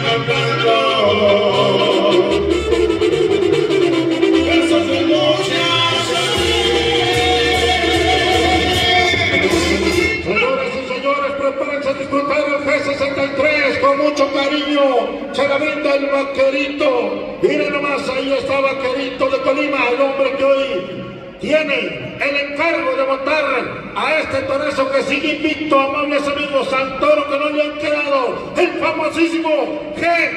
Se la brinda el Vaquerito. Miren nomás, ahí está Vaquerito de Colima, el hombre que hoy tiene el encargo de montar a este torezo que sigue invicto, amables amigos, al toro que no le han quedado, el famosísimo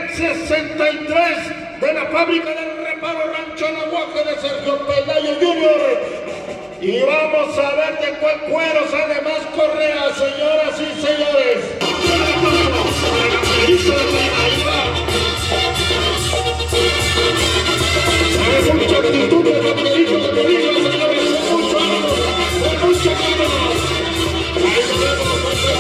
G63 de la fábrica del reparo Rancho El Aguaje de Sergio Pelayo Jr. Y vamos a ver de cuál cuero sale más correa, señoras y señores. Hay mucha actitud de Vaquerito de Colima, señores, mucho amor, mucha ganas. Ahí lo vemos,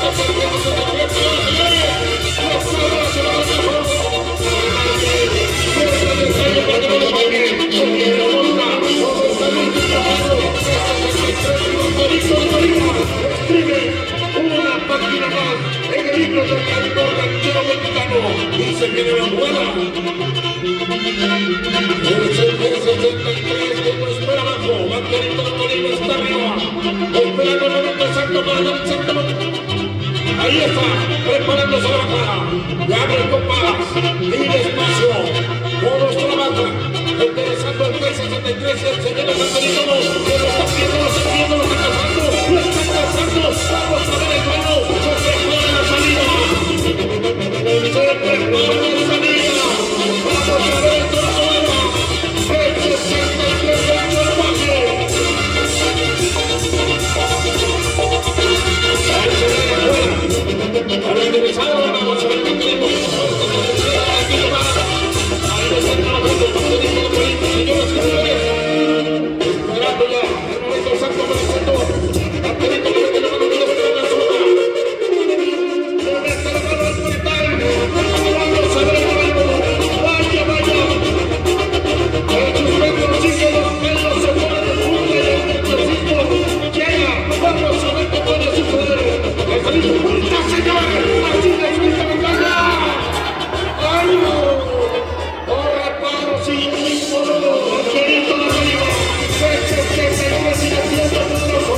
escribe una página más en el libro del cantor ranchero mexicano. Dice que de la buena. El 63 que no espera abajo. Vaquerito de Colima está arriba. Esperando el momento exacto para dar el centro. Ahí está, preparándose la cara. Ya abre el compás. Y despacio. Todos trabajan. Interesando el G63 y el señor de Vaquerito. Que lo está viendo, lo está viendo, lo está cazando. Lo está cazando. Vamos a ver el mano. Se prepara la salida. Se prepara la salida. Vamos a ver el toro. El 63 de Aguaje. Al enderezado, vamos a ver qué tenemos. Aquí lo va. Ahí está el trabajo. Señoras y señores. Esperando ya. El momento exacto para el centro. Vaquerito le mete la mano de la zona. Le mete la mano al metal. Vamos a ver el momento. Vaya, vaya. El suspenso sigue. Los pelos se ponen de punta y el nerviosismo llega. Vamos a ver qué puede suceder. El feliz punta, señores. Así le explica la batalla. ¡Ay, no! ¡Corre, paro, sin mismo! Vaquerito de Colima. Ese que se sigue siendo poderoso.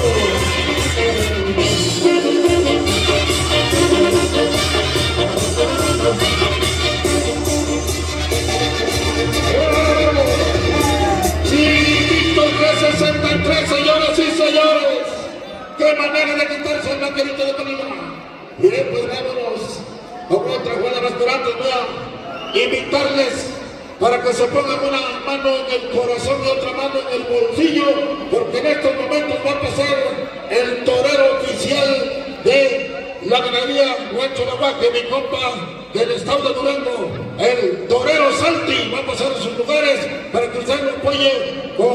Sí, Víctor G63, señoras y señores. ¡Qué manera de quitarse el Vaquerito de Colima! Bien, pues vámonos con otra jugada más, pero antes voy a invitarles para que se pongan una mano en el corazón y otra mano en el bolsillo, porque en estos momentos va a pasar el torero oficial de la ganadería Rancho El Aguaje, mi compa del estado de Durango, el torero Salti. Va a pasar a sus lugares para que usted lo apoye con